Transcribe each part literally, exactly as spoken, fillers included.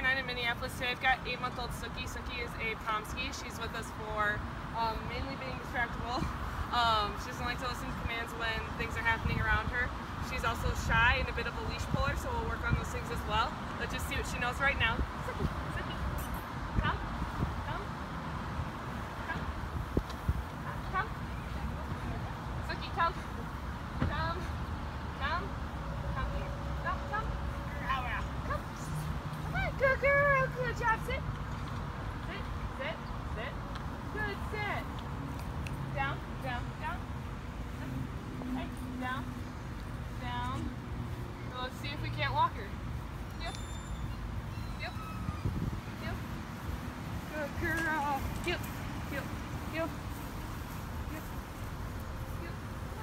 Nine in Minneapolis today. I've got eight-month-old Sookie. Sookie is a Pomsky. She's with us for um, mainly being distractible. Um, she doesn't like to listen to commands when things are happening around her. She's also shy and a bit of a leash puller, so we'll work on those things as well. Let's just see what she knows right now. Sookie, Sookie, come, come, come, come, Sookie, come, come, come, come here, come, come, come, come, come on, good girl, good job, sit, sit, sit, sit, good, sit, down, down, down, hey, down, down. So let's see if we can't walk her. Yep, yep, yep, good girl, yep, yep, yep, yep, yep,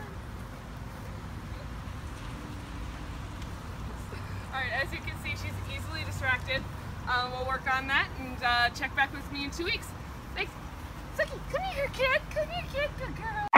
alright, as you can see, she's easily distracted. Um, we'll work on that and uh, check back with me in two weeks. Thanks. Sookie, come here, kid. Come here, kid. Good girl.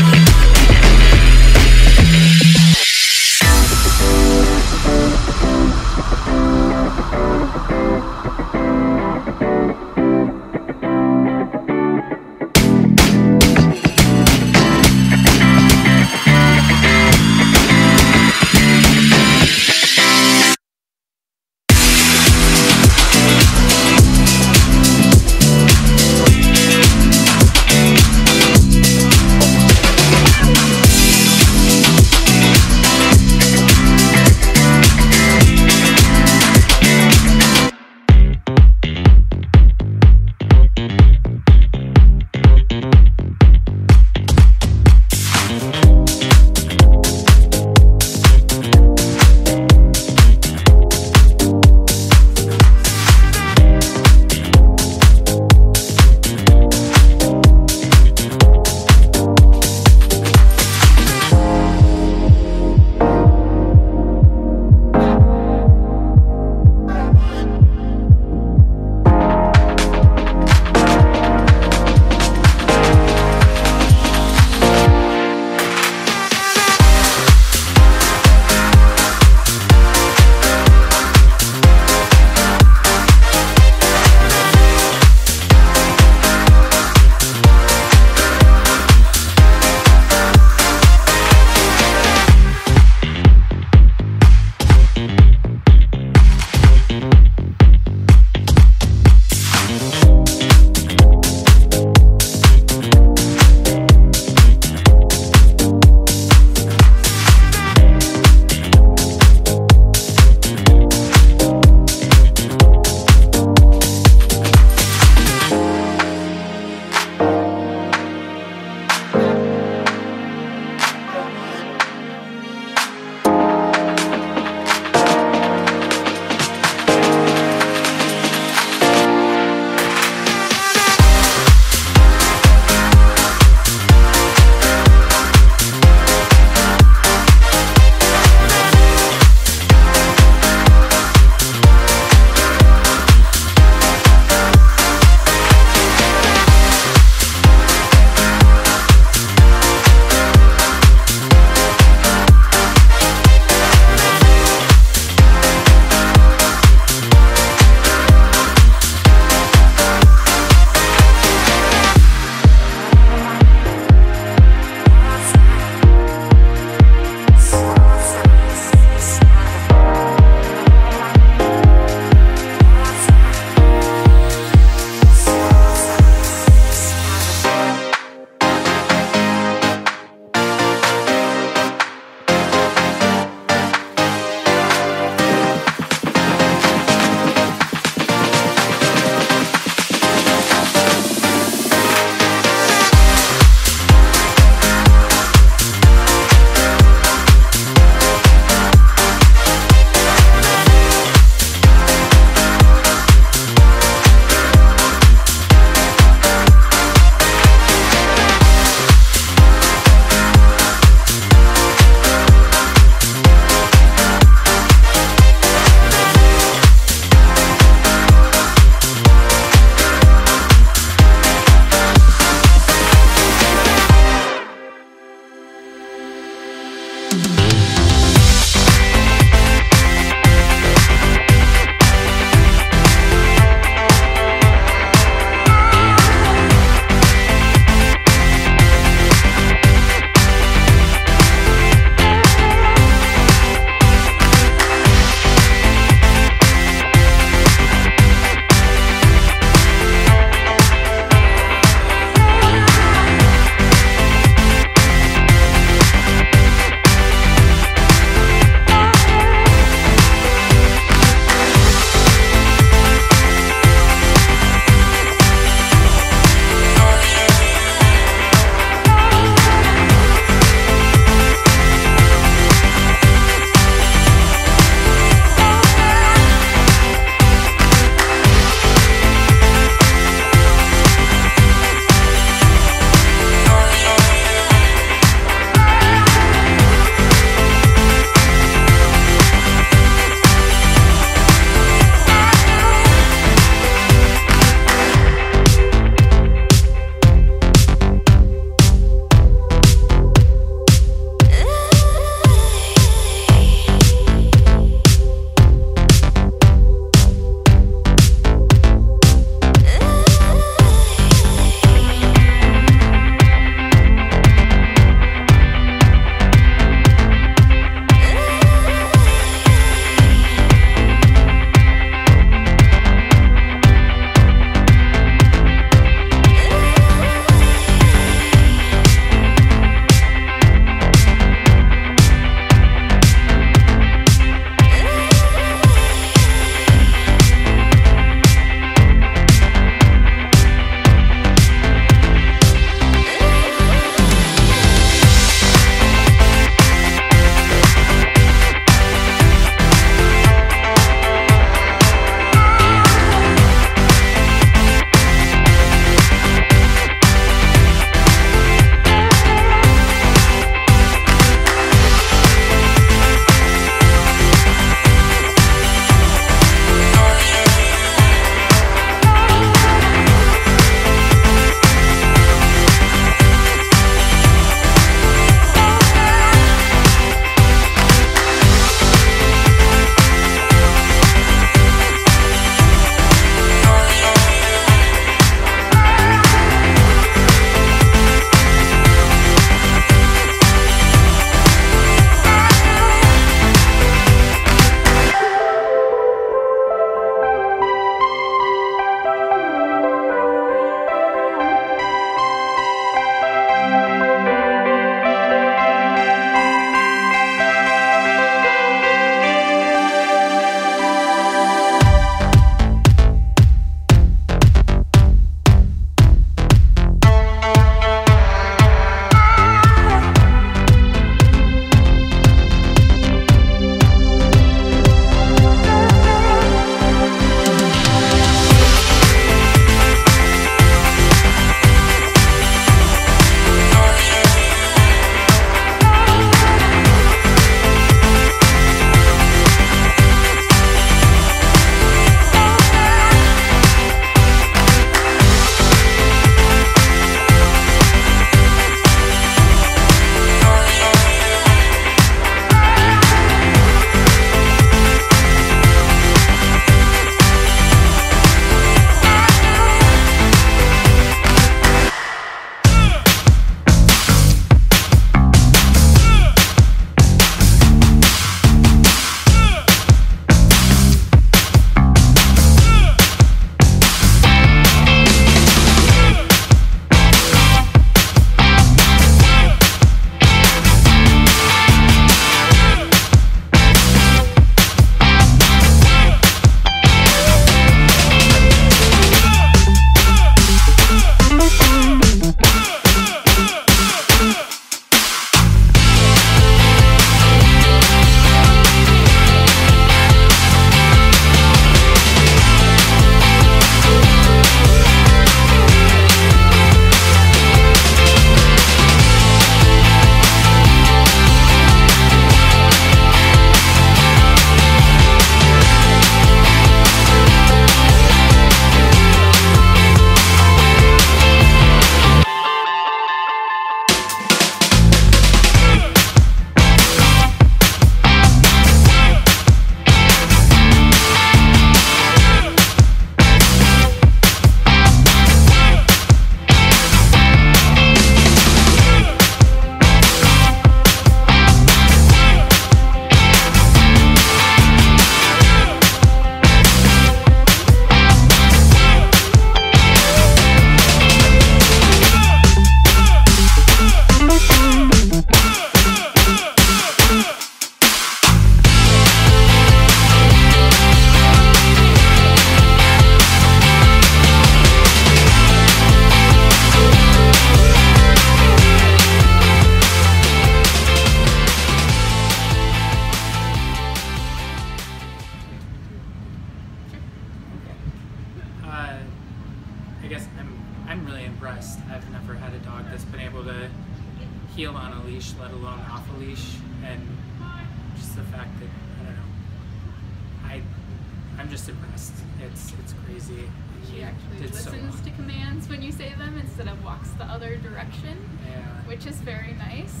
has been able to heel on a leash, let alone off a leash, and just the fact that, I don't know, I, I'm just impressed. It's it's crazy. She actually did so listens well. to commands when you say them instead of walks the other direction, Yeah. which is very nice.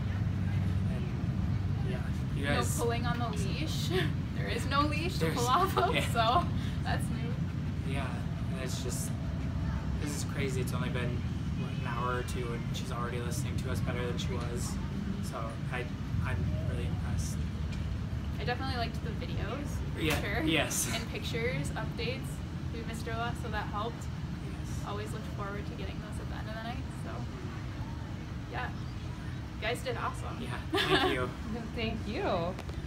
And yeah, you guys. No pulling on the leash. There is no leash to There's- pull off of, yeah. so that's new. Yeah, and it's just, this is crazy. It's only been, what, an hour or two, and she's already listening to us better than she was. So I, I'm really impressed. I definitely liked the videos. For Yeah, sure. yes. And pictures, updates. We missed her last, so that helped. Yes. Always looked forward to getting those at the end of the night. So, yeah. You guys did awesome. Yeah, thank you. Thank you.